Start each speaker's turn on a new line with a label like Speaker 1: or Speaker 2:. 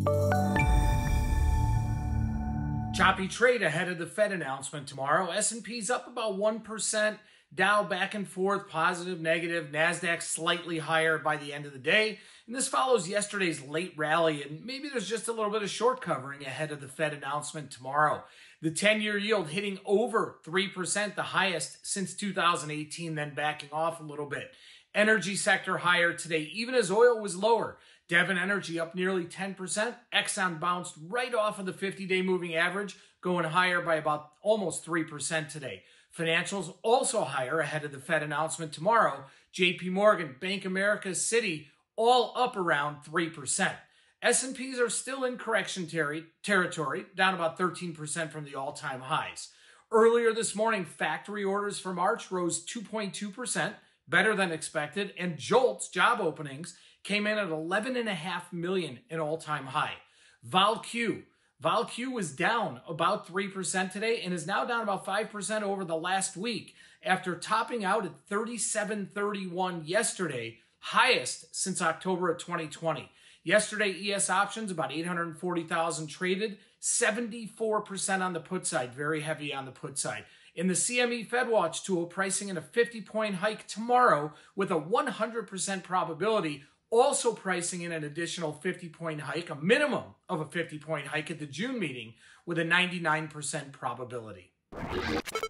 Speaker 1: Choppy trade ahead of the Fed announcement tomorrow. S&P's up about 1%. Dow back and forth, positive, negative. NASDAQ slightly higher by the end of the day. And this follows yesterday's late rally, and maybe there's just a little bit of short covering ahead of the Fed announcement tomorrow. The 10-year yield hitting over 3%, the highest since 2018, then backing off a little bit. Energy sector higher today, even as oil was lower. Devon Energy up nearly 10%. Exxon bounced right off of the 50-day moving average, going higher by about almost 3% today. Financials also higher ahead of the Fed announcement tomorrow. JP Morgan, Bank of America, Citi, all up around 3%. S&Ps are still in correction territory, down about 13% from the all-time highs. Earlier this morning, factory orders for March rose 2.2%, better than expected, and JOLTS, job openings, came in at 11.5 million, an all-time high. VolQ was down about 3% today and is now down about 5% over the last week after topping out at 37.31 yesterday, highest since October of 2020. Yesterday, ES options, about 840,000 traded, 74% on the put side, very heavy on the put side. In the CME FedWatch tool, pricing in a 50-point hike tomorrow with a 100% probability, also pricing in an additional 50-point hike, a minimum of a 50-point hike at the June meeting with a 99% probability.